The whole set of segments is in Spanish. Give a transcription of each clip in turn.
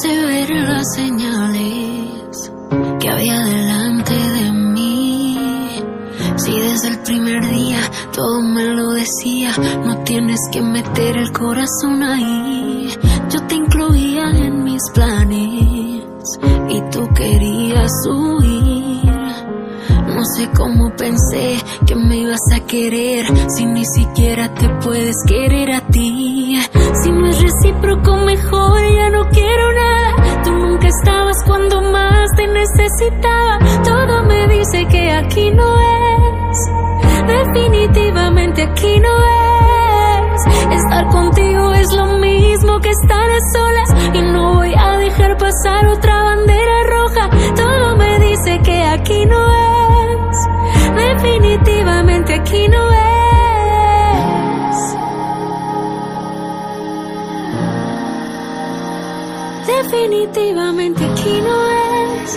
sé ver las señales que había delante de mí. Si desde el primer día todo me lo decía, no tienes que meter el corazón ahí. Yo te incluía en mis planes y tú querías huir. No sé cómo pensé que me ibas a querer si ni siquiera te puedes querer a ti. Si no es recíproco, mejor ya no quiero nada. Tú nunca estabas cuando más te necesitaba. Todo me dice que aquí no es, definitivamente aquí no es. Estar contigo es lo mismo que estar a solas, y no voy a dejar pasar otra bandera roja. Todo me dice que aquí no es, definitivamente aquí no es. Definitivamente aquí no es.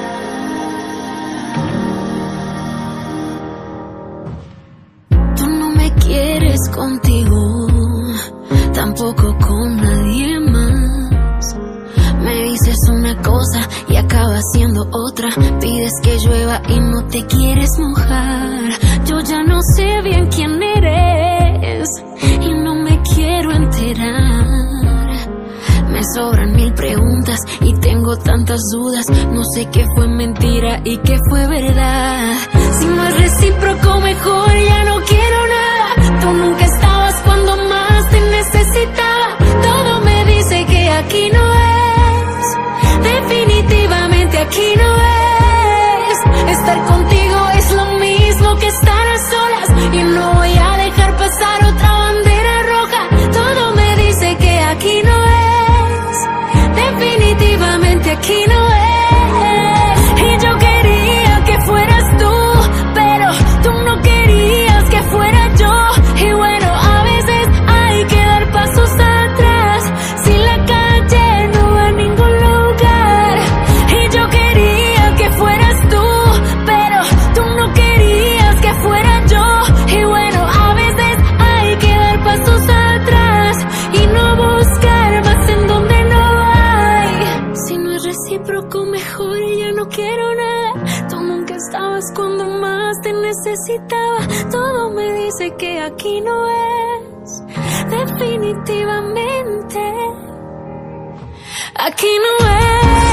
Tú no me quieres contigo, tampoco con nadie más. Me dices una cosa y acaba siendo otra. Pides que llueva y no te quieres mojar. Yo ya no sé bien quién eres y no me quiero enterar. Me sobran mil preguntas y tengo tantas dudas. No sé qué fue mentira y qué fue verdad. Si no es recíproco, mejor ya no quiero nada. Tú nunca estabas cuando más te necesitaba. Todo me dice que aquí no es, definitivamente aquí no es. Estar contigo es lo mismo que estar a solas, y no voy a dejar pasar otra bandera roja. Todo me dice que aquí no es, definitivamente aquí no es. Y yo quería que fueras tú, pero tú no querías que fuera yo. Y bueno, a veces hay que dar pasos atrás si la calle no va a ningún lugar. Y yo quería que fueras tú, pero tú no querías que fuera yo. Y bueno, a veces hay que dar pasos atrás y no buscar más en donde no hay. Si no es recíproco, mejor ya no quiero nada. Tú nunca estabas cuando más te necesitaba. Todo me dice que aquí no es, definitivamente aquí no es.